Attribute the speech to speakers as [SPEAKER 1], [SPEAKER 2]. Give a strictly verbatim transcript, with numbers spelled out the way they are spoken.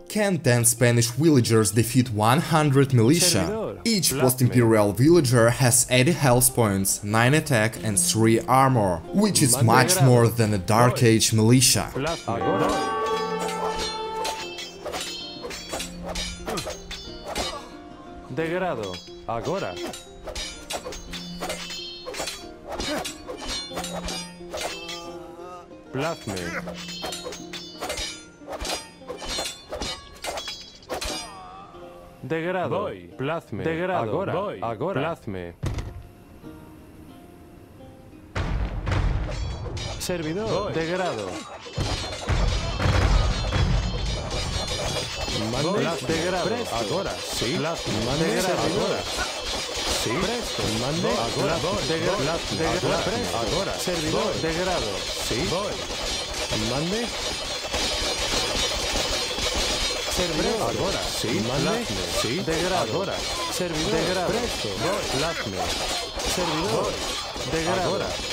[SPEAKER 1] Can ten Spanish villagers defeat one hundred militia?
[SPEAKER 2] Servidor.
[SPEAKER 1] Each
[SPEAKER 2] Blast
[SPEAKER 1] post-imperial villager has eighty health points, nine attack and three armor, which is much more than a Dark Age militia.
[SPEAKER 2] Agora. Degrado. Agora. Plazme. Degrado. Voy. Plazme. Degrado. Agora. Voy. Agora. Plazme. Servidor. Voy. Degrado. Mande. Degrado. Presto. Agora. Sí. Plazme. Mande. Degrado. Agora. Sí. Presto. Mande. Agora. Voy. Degrado. Degrado. Presto. Agora. Servidor. Degrado. Sí. Voy. Mande. Servidor. Agora. Sí. Mande. Sí. Degrado. Agora. Servidor. Degrado. Presto. Voy. Plazme. Servidor. Degrado. Agora.